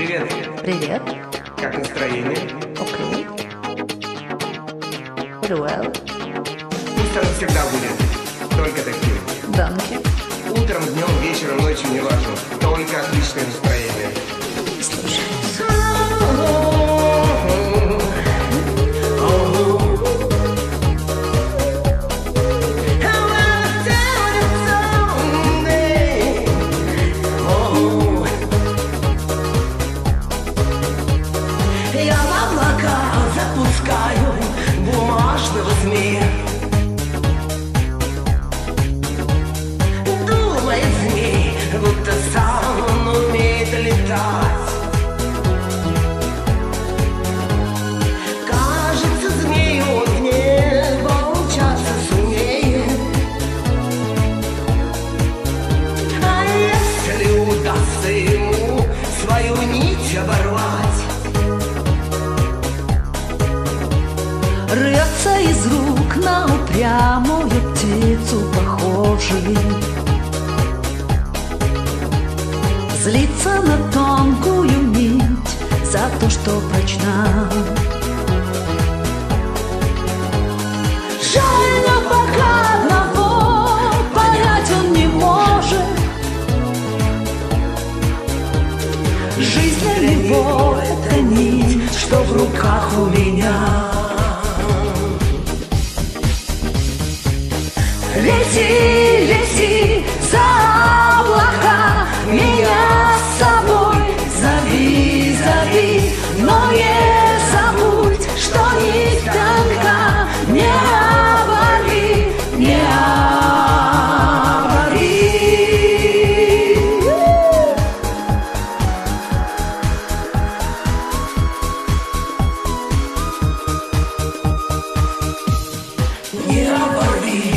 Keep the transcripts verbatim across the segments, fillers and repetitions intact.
Привет. Привет. Как настроение? Окей. Very well. Пусть оно всегда будет. Только таким. Данки. Утром, днем, вечером, ночью, не важно. Только отличное настроение. Слушай. Я в облака запускаю бумажного змея. Думает змей, будто сам он умеет летать. Кажется, змею он в небо умчаться сумеет. А если удастся ему свою нить оборвать, Рвется из рук на упрямую птицу похожий. Злится на тонкую нить за то, что прочна. Жаль, но пока одного понять он не может. Жизнь для него — это нить, что в руках у меня. Лети, лети за облака, меня с собой зови, зови, но не забудь, что нить тонка, не оборви, не оборви. не оборви.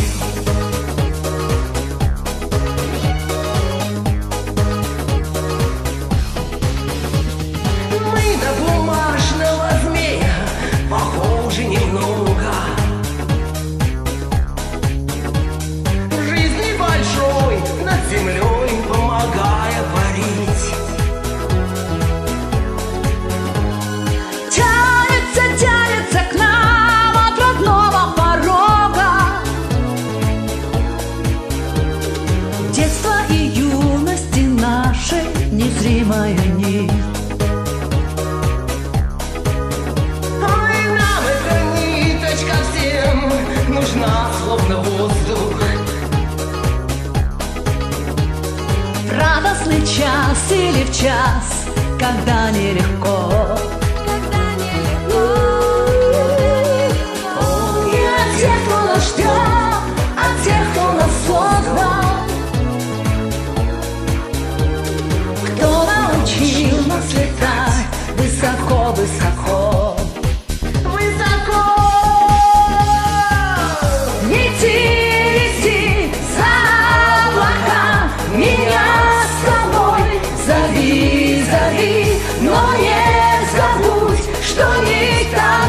Мы на бумажного змея похожи немного. Жизни большой над землей помогая парить. Тянется, тянется к нам от родного порога. Детства и юности нашей незримая нить. Ой, нам эта ниточка всем нужна, словно воздух. В радостный час или в час, когда нелегко. И от тех, кто нас ждет, от тех, кто нас создал, кто научил нас летать высоко-высоко. Высоко. Лети, лети за облака, меня с собой зови, зови, но не забудь, что нить